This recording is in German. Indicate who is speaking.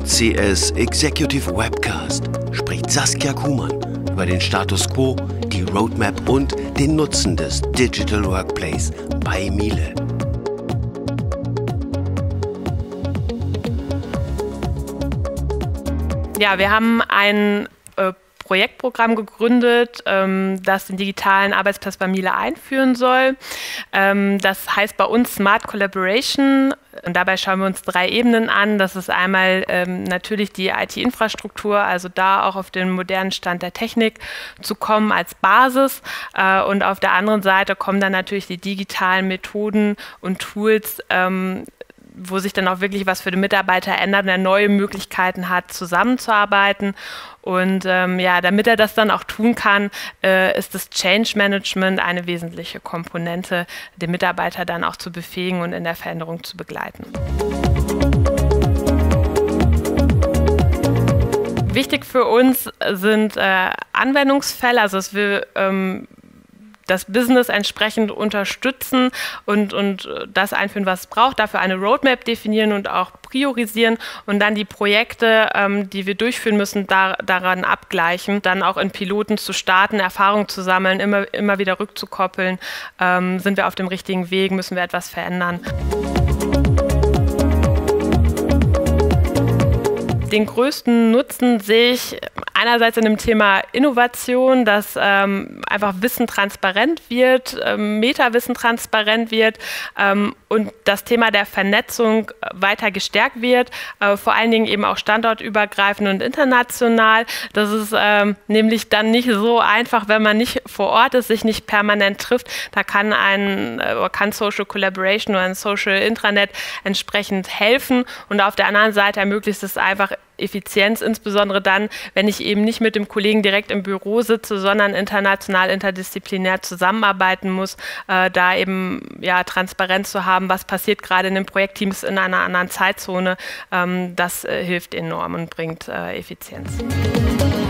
Speaker 1: CS Executive Webcast spricht Saskia Kuhmann über den Status Quo, die Roadmap und den Nutzen des Digital Workplace bei Miele.
Speaker 2: Ja, wir haben ein Projektprogramm gegründet, das den digitalen Arbeitsplatz bei Miele einführen soll. Das heißt bei uns Smart Collaboration. Und dabei schauen wir uns 3 Ebenen an. Das ist einmal natürlich die IT-Infrastruktur, also da auch auf den modernen Stand der Technik zu kommen als Basis. Und auf der anderen Seite kommen dann natürlich die digitalen Methoden und Tools, wo sich dann auch wirklich was für den Mitarbeiter ändert und er neue Möglichkeiten hat, zusammenzuarbeiten. Und ja, damit er das dann auch tun kann, ist das Change Management eine wesentliche Komponente, den Mitarbeiter dann auch zu befähigen und in der Veränderung zu begleiten. Wichtig für uns sind Anwendungsfälle, also dass wir das Business entsprechend unterstützen und das einführen, was es braucht, dafür eine Roadmap definieren und auch priorisieren und dann die Projekte, die wir durchführen müssen, daran abgleichen, dann auch in Piloten zu starten, Erfahrungen zu sammeln, immer wieder rückzukoppeln, sind wir auf dem richtigen Weg, müssen wir etwas verändern. Den größten Nutzen sehe ich einerseits in dem Thema Innovation, dass einfach Wissen transparent wird, Metawissen transparent wird und das Thema der Vernetzung weiter gestärkt wird, vor allen Dingen eben auch standortübergreifend und international. Das ist nämlich dann nicht so einfach, wenn man nicht vor Ort ist, sich nicht permanent trifft. Da kann Social Collaboration oder ein Social Intranet entsprechend helfen und auf der anderen Seite ermöglicht es einfach Effizienz, insbesondere dann, wenn ich eben nicht mit dem Kollegen direkt im Büro sitze, sondern international, interdisziplinär zusammenarbeiten muss, da eben ja Transparenz zu haben, was passiert gerade in den Projektteams in einer anderen Zeitzone, das hilft enorm und bringt Effizienz.